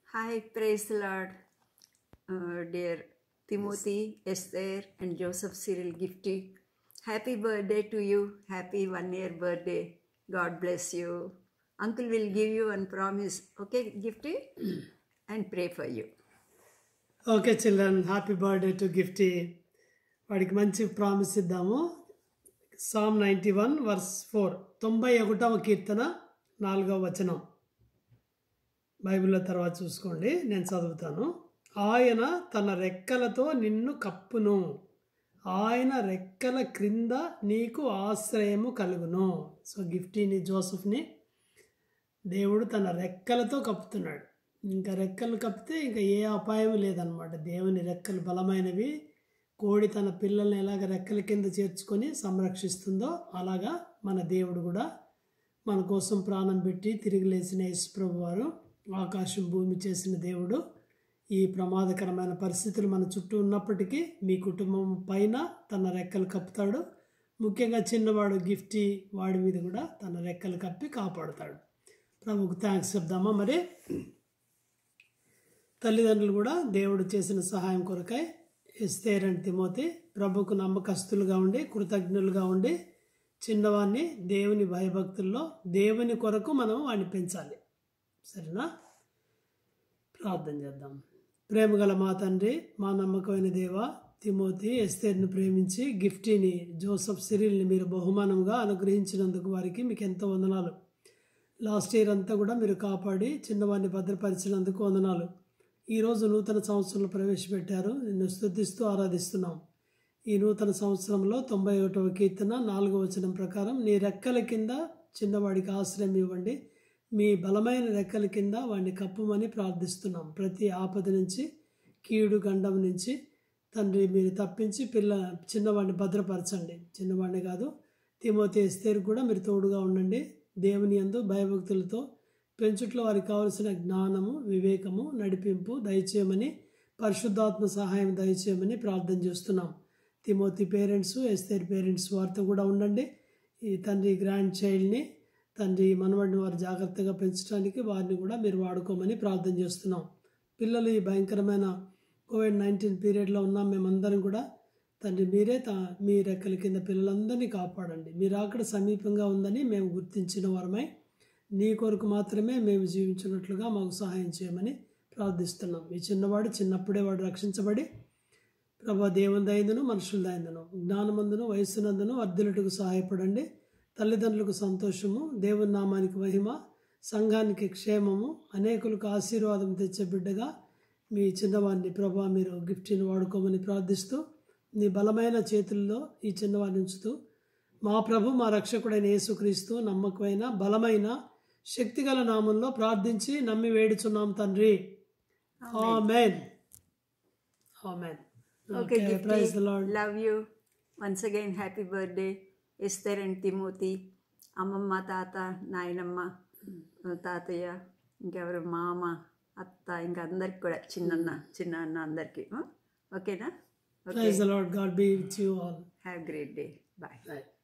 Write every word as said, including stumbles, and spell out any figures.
Hi, praise the Lord, uh, dear Timothy, Esther, and Joseph Cyril Gifty. Happy birthday to you. Happy one year birthday. God bless you. Uncle will give you one promise, okay, Gifty? And pray for you. Okay, children, happy birthday to Gifty. వాడికి మంచి promise ఇద్దాము. Psalm ninety one verse four తొంభై ఒకటవ కీర్తన నాలుగవ వచనం బైబిల్లో తర్వాత చూసుకోండి, నేను చదువుతాను. ఆయన తన రెక్కలతో నిన్ను కప్పును, ఆయన రెక్కల క్రింద నీకు ఆశ్రయము కలుగును. సో గిఫ్టీని జోసెఫ్ని దేవుడు తన రెక్కలతో కప్పుతున్నాడు. ఇంకా రెక్కలు కప్పితే ఇంకా ఏ అపాయం లేదనమాట. దేవుని రెక్కలు బలమైనవి. కోడి తన పిల్లల్ని ఎలాగ రెక్కల కింద చేర్చుకొని సంరక్షిస్తుందో అలాగా మన దేవుడు కూడా మన కోసం ప్రాణం పెట్టి తిరిగి లేచిన యేసుప్రభు వారు, ఆకాశం భూమి చేసిన దేవుడు, ఈ ప్రమాదకరమైన పరిస్థితులు మన చుట్టూ ఉన్నప్పటికీ మీ కుటుంబం పైన తన రెక్కలు కప్పుతాడు. ముఖ్యంగా చిన్నవాడు గిఫ్టీ వాడి మీద కూడా తన రెక్కలు కప్పి కాపాడుతాడు. ప్రభుకు థ్యాంక్స్ చెప్దామా. మరి తల్లిదండ్రులు కూడా దేవుడు చేసిన సహాయం కొరకై ఎస్తేర్ అండ్ తిమోతి ప్రభుకు నమ్మకస్తులుగా ఉండి కృతజ్ఞులుగా ఉండి చిన్నవాడిని దేవుని భయభక్తుల్లో దేవుని కొరకు మనం వాడిని పెంచాలి. సరేనా? ప్రార్థన చేద్దాం. ప్రేమగల మా తండ్రి, మా నమ్మకమైన దేవ, తిమోతి ఎస్తేర్ను ప్రేమించి గిఫ్టీని జోసెఫ్ సిరిల్ని మీరు బహుమానంగా అనుగ్రహించినందుకు వారికి మీకు ఎంతో వందనాలు. లాస్ట్ ఇయర్ అంతా కూడా మీరు కాపాడి చిన్నవాడిని భద్రపరిచినందుకు వందనాలు. ఈరోజు నూతన సంవత్సరంలో ప్రవేశపెట్టారు. నిన్ను స్తుతిస్తూ ఆరాధిస్తున్నాం. ఈ నూతన సంవత్సరంలో తొంభై ఒకటవ కీర్తన నాలుగవ వచనం ప్రకారం నీ రెక్కల కింద చిన్నవాడికి ఆశ్రయం ఇవ్వండి, మీ బలమైన రెక్కల కింద వాడిని కప్పుమని ప్రార్థిస్తున్నాం. ప్రతి ఆపద నుంచి, కీడు గండం నుంచి తండ్రి మీరు తప్పించి పిల్ల చిన్నవాడిని భద్రపరచండి. చిన్నవాడిని కాదు, తిమోతి ఎస్తేర్ కూడా మీరు తోడుగా ఉండండి. దేవుని యందు భయభక్తులతో పెంచుట్లో వారికి కావలసిన జ్ఞానము, వివేకము, నడిపింపు దయచేయమని, పరిశుద్ధాత్మ సహాయం దయచేయమని ప్రార్థన చేస్తున్నాం. తిమోతి పేరెంట్స్, ఎస్తేర్ పేరెంట్స్ వారితో కూడా ఉండండి. ఈ తండ్రి గ్రాండ్ చైల్డ్ని తండ్రి మనవడిని వారు జాగ్రత్తగా పెంచడానికి వారిని కూడా మీరు వాడుకోమని ప్రార్థన చేస్తున్నాం. పిల్లలు ఈ భయంకరమైన కోవిడ్ నైన్టీన్ పీరియడ్లో ఉన్నాం. మేమందరం కూడా తండ్రి మీరే తా మీ రెక్కల కింద పిల్లలందరినీ కాపాడండి. మీరు అక్కడ సమీపంగా ఉందని మేము గుర్తించిన వారమై నీ కొరకు మాత్రమే మేము జీవించినట్లుగా మాకు సహాయం చేయమని ప్రార్థిస్తున్నాం. ఈ చిన్నవాడు చిన్నప్పుడే వాడు రక్షించబడి ప్రభా దేవుని దయందును మనుషుల దయందును జ్ఞానమందును వయస్సునందును వర్ధిల్లుటకు సహాయపడండి. తల్లిదండ్రులకు సంతోషము, దేవుని నామానికి మహిమ, సంఘానికి క్షేమము, అనేకులకు ఆశీర్వాదం తెచ్చే బిడ్డగా మీ చిన్నవాడిని ప్రభా మీరు గిఫ్ట్ని వాడుకోమని ప్రార్థిస్తూ నీ బలమైన చేతుల్లో ఈ చిన్నవాడిని ఉంచుతూ మా ప్రభు మా రక్షకుడైన యేసుక్రీస్తు నమ్మకమైన బలమైన శక్తిగల నామంలో ప్రార్థించి నమ్మి వేడుచున్నాం తండ్రి. ఆమేన్. ఆమేన్. Okay, okay, praise the Lord. Love you. Once again, happy birthday, Esther and Timothy. అమ్మమ్మ, తాత, నాయనమ్మ, తాతయ్య, ఇంకెవరు మామ, అత్త, ఇంకా అందరికి కూడా చిన్నన్న చిన్న అన్న అందరికీ. ఓకేనా? Praise the Lord. God be with you all. Have a great day. Bye. Bye.